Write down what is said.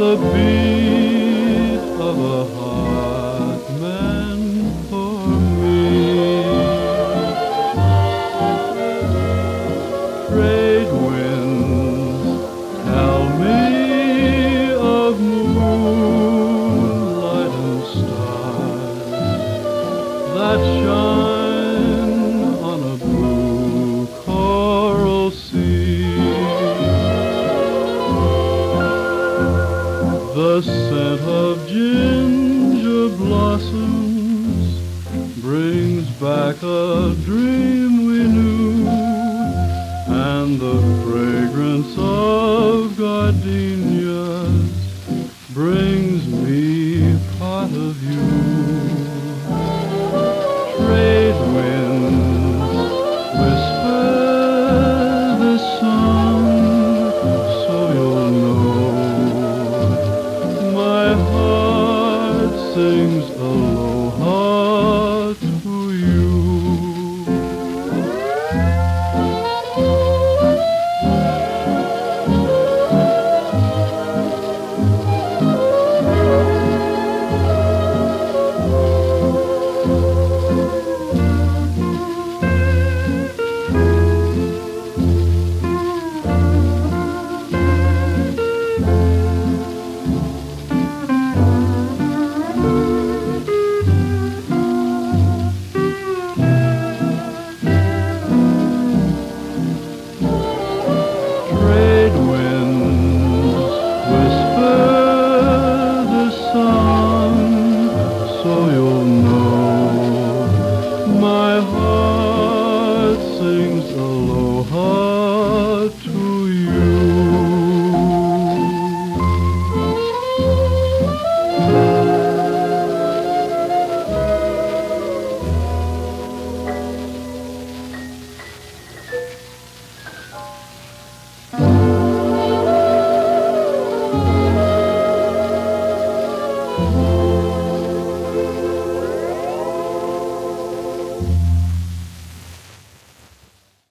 the beat of a heart meant for me. Trade winds tell me of moonlight and stars that shine on a blue coral sea. The scent of ginger blossoms brings back a dream we knew, and the fragrance of gardenia